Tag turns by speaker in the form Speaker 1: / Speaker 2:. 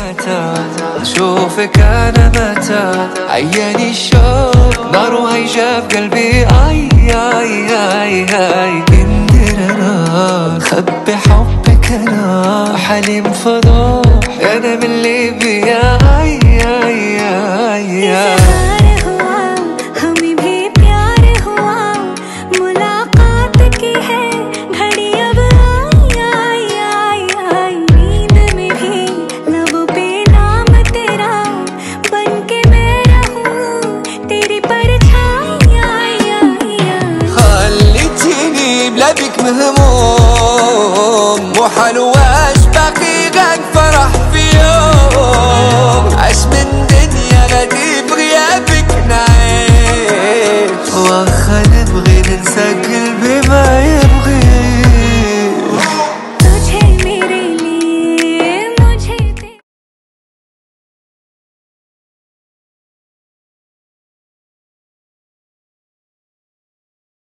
Speaker 1: متى اشوفك انا متى عياني الشوق نار وهيجا بقلبي اي اي اي اي قدر انا خبي حبك انا حليم فضوح انا من ليبيا